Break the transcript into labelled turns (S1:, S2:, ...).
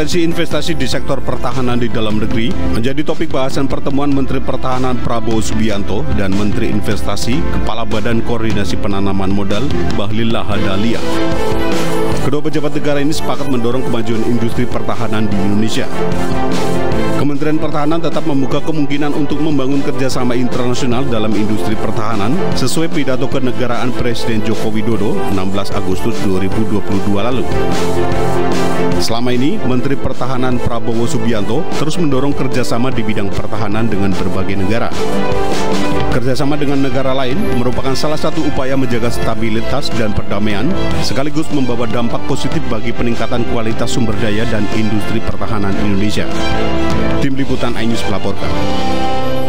S1: Potensi investasi di sektor pertahanan di dalam negeri menjadi topik bahasan pertemuan Menteri Pertahanan Prabowo Subianto dan Menteri Investasi Kepala Badan Koordinasi Penanaman Modal Bahlil Lahadalia. Kedua pejabat negara ini sepakat mendorong kemajuan industri pertahanan di Indonesia. Kementerian Pertahanan tetap membuka kemungkinan untuk membangun kerjasama internasional dalam industri pertahanan sesuai pidato kenegaraan Presiden Joko Widodo 16 Agustus 2022 lalu. Selama ini, Menteri Pertahanan Prabowo Subianto terus mendorong kerjasama di bidang pertahanan dengan berbagai negara. Kerjasama dengan negara lain merupakan salah satu upaya menjaga stabilitas dan perdamaian, sekaligus membawa dampak positif bagi peningkatan kualitas sumber daya dan industri pertahanan Indonesia. Tim Liputan iNews melaporkan.